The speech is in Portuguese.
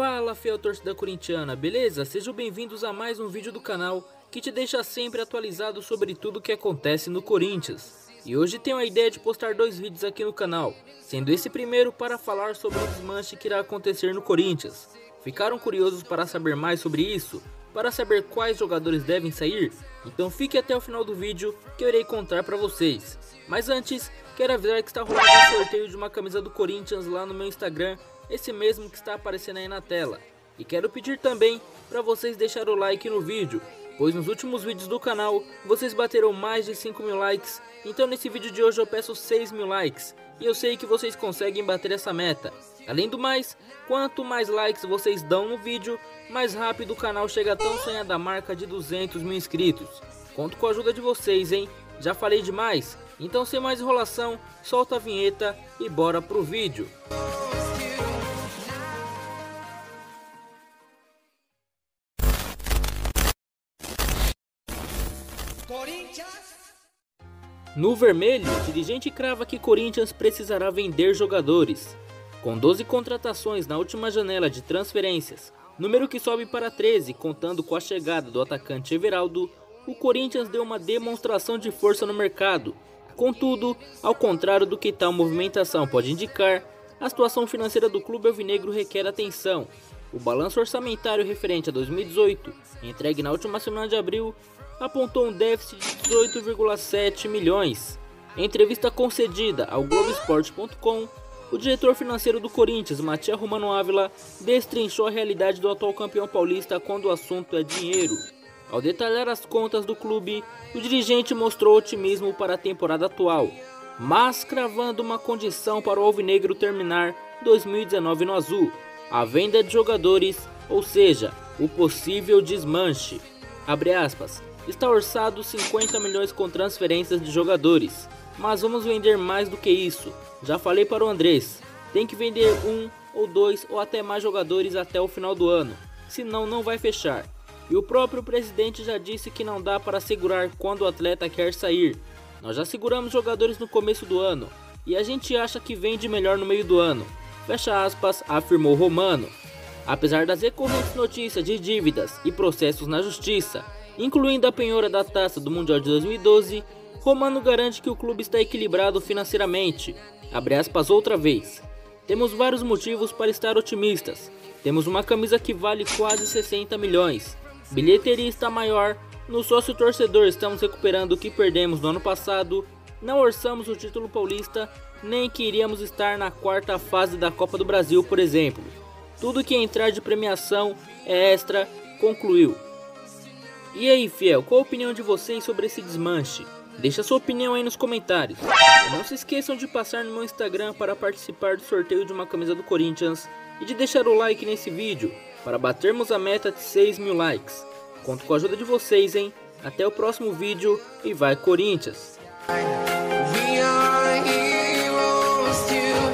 Fala, fiel torcida corintiana, beleza? Sejam bem-vindos a mais um vídeo do canal que te deixa sempre atualizado sobre tudo o que acontece no Corinthians. E hoje tenho a ideia de postar dois vídeos aqui no canal, sendo esse primeiro para falar sobre o desmanche que irá acontecer no Corinthians. Ficaram curiosos para saber mais sobre isso? Para saber quais jogadores devem sair? Então fique até o final do vídeo que eu irei contar para vocês. Mas antes, quero avisar que está rolando um sorteio de uma camisa do Corinthians lá no meu Instagram, esse mesmo que está aparecendo aí na tela. E quero pedir também para vocês deixarem o like no vídeo, pois nos últimos vídeos do canal vocês bateram mais de 5 mil likes, então nesse vídeo de hoje eu peço 6 mil likes, e eu sei que vocês conseguem bater essa meta. Além do mais, quanto mais likes vocês dão no vídeo, mais rápido o canal chega a tão sonhada marca de 200 mil inscritos. Conto com a ajuda de vocês, hein? Já falei demais? Então sem mais enrolação, solta a vinheta e bora pro vídeo. No vermelho, o dirigente crava que Corinthians precisará vender jogadores. Com 12 contratações na última janela de transferências, número que sobe para 13 contando com a chegada do atacante Everaldo, o Corinthians deu uma demonstração de força no mercado. Contudo, ao contrário do que tal movimentação pode indicar, a situação financeira do clube alvinegro requer atenção. O balanço orçamentário referente a 2018, entregue na última semana de abril, apontou um déficit de 18,7 milhões. Em entrevista concedida ao Globoesporte.com, o diretor financeiro do Corinthians, Matias Romano Ávila, destrinchou a realidade do atual campeão paulista quando o assunto é dinheiro. Ao detalhar as contas do clube, o dirigente mostrou otimismo para a temporada atual, mas cravando uma condição para o alvinegro terminar 2019 no azul: a venda de jogadores, ou seja, o possível desmanche. Abre aspas, está orçado 50 milhões com transferências de jogadores, mas vamos vender mais do que isso. Já falei para o Andrés, tem que vender um ou dois ou até mais jogadores até o final do ano, senão não vai fechar. E o próprio presidente já disse que não dá para segurar quando o atleta quer sair. Nós já seguramos jogadores no começo do ano, e a gente acha que vende melhor no meio do ano. Fecha aspas, afirmou Romano. Apesar das recorrentes notícias de dívidas e processos na justiça, incluindo a penhora da taça do Mundial de 2012, Romano garante que o clube está equilibrado financeiramente. Abre aspas outra vez. Temos vários motivos para estar otimistas. Temos uma camisa que vale quase 60 milhões. Bilheteria está maior. No sócio torcedor estamos recuperando o que perdemos no ano passado. Não orçamos o título paulista, nem que iríamos estar na quarta fase da Copa do Brasil, por exemplo. Tudo que entrar de premiação é extra, concluiu. E aí, fiel, qual a opinião de vocês sobre esse desmanche? Deixa sua opinião aí nos comentários. E não se esqueçam de passar no meu Instagram para participar do sorteio de uma camisa do Corinthians e de deixar o like nesse vídeo para batermos a meta de 6 mil likes. Conto com a ajuda de vocês, hein? Até o próximo vídeo e vai Corinthians! We are heroes